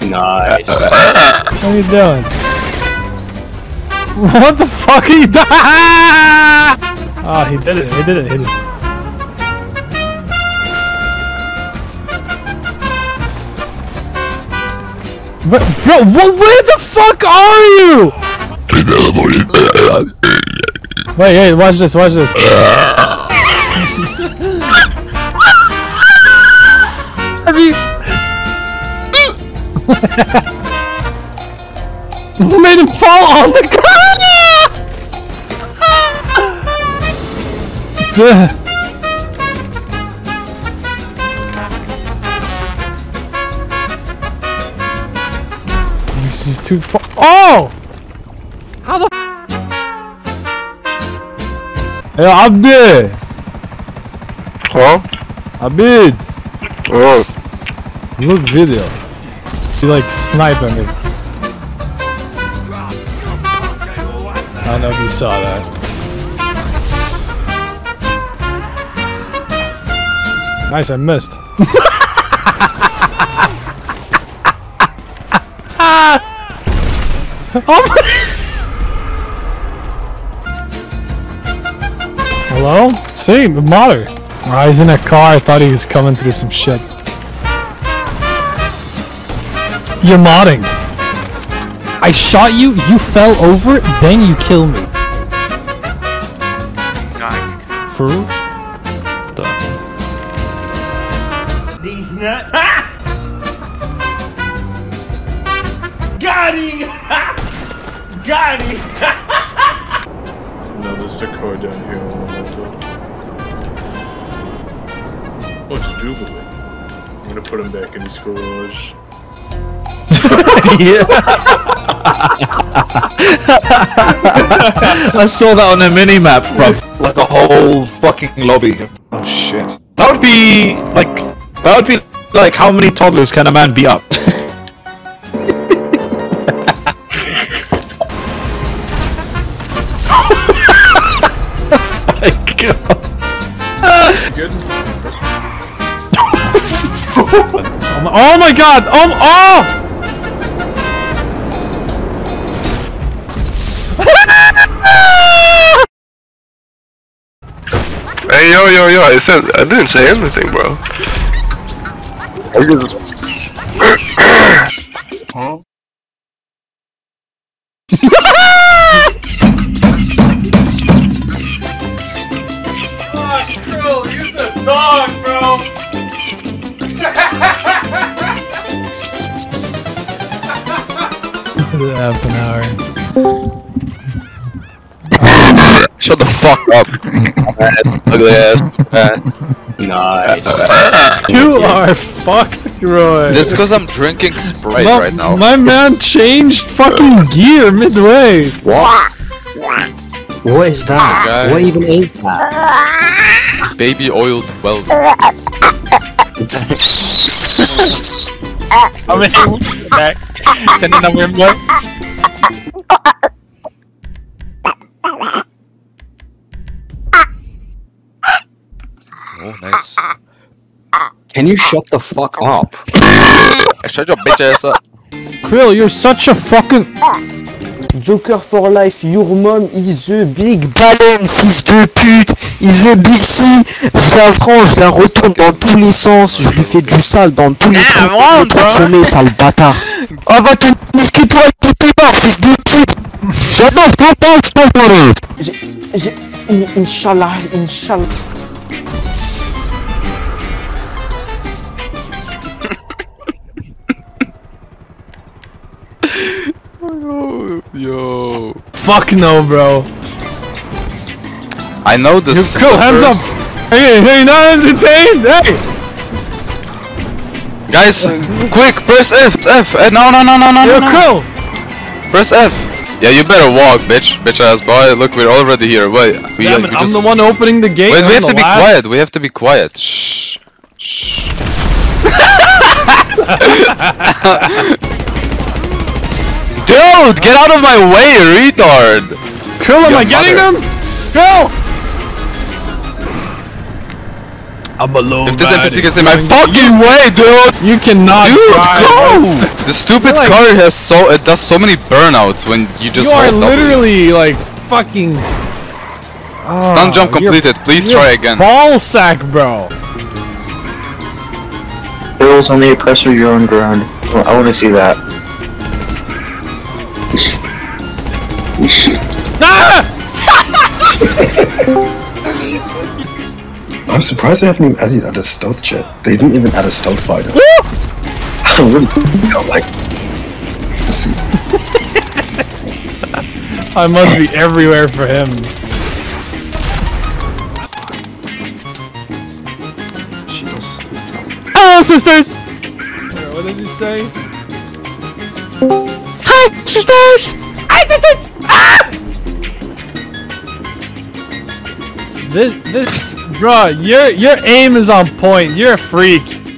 Nice. What are you doing? What the fuck are you doing? Oh, he did it. He did it. He did it. Bro, where the fuck are you? Wait, hey, watch this, watch this. Have you made him fall on the ground? This is too far. Oh! How the Hey, Abdi! Huh? Abid! Oh. Look video. You like sniping it. I don't know if you saw that. Nice, I missed. Oh my. Hello? See, Mater. Oh, he's in a car. I thought he was coming through some shit. You're modding. I shot you, you fell over, then you kill me. Nice. For real? These nuts. Ha! Got him! Got him! No, there's a car down here. Oh, it's Jubilee. I'm gonna put him back in his garage. Yeah. I saw that on a mini-map, bro. Like a whole fucking lobby. Oh shit. That would be like how many toddlers can a man beat up? My god. Good? Oh my god! Oh! Hey, yo, I didn't say anything, bro. I just... Huh? Bro, you're the dog, bro! Half an hour. Shut the fuck up. Ugly ass. Nice. You are fucked, Roy. This because I'm drinking Sprite right now. My man changed fucking gear midway. What? What is that? Okay. What even is that? Baby oiled welder. I'm in back. Sending a win boy. Oh, nice. Can you shut the fuck up? Shut your bitch ass up. Krill, you're such a fucking... Joker for life, your mom is a big ballon, fils de pute, is a big C. Je la prends, je la retourne dans tous les sens, je lui fais du sale dans tous les sens. Sonner, sale bâtard. Oh, va te niquer toi, t'es mort, fils de pute. J'adore ton temps, je t'en parle. Inch'Allah, Inch'Allah. Yo. Fuck no, bro. I know this. Krill, hands up! Hey, not entertained! Hey! Guys, quick, press F, F. No. Yo, Krill! Press F. Yeah, you better walk, bitch ass boy. Look, we're already here. Wait, Damn it, I'm the one opening the gate. Wait, we have to be last. quiet. We have to be quiet. Shh. Shh. Dude, get out of my way, retard! Krill, am I getting them? Go! I'm a low If this rider. NPC gets in my fucking way, dude! You cannot Dude, drive. go! The stupid Like- car it does so many burnouts when you just You are hold W. literally like fucking. Stun jump you're- completed. Please you're try again. Ball sack, bro. Girls on the oppressor, you're on ground. I want to see that. Ah! I'm surprised they haven't even added a stealth jet. They didn't even add a stealth fighter. I really don't like. Let's see. I must be everywhere for him. Hello, sisters! What does he say? Hi, sisters! Hi, sisters! Ah! This, bruh, your aim is on point. You're a freak.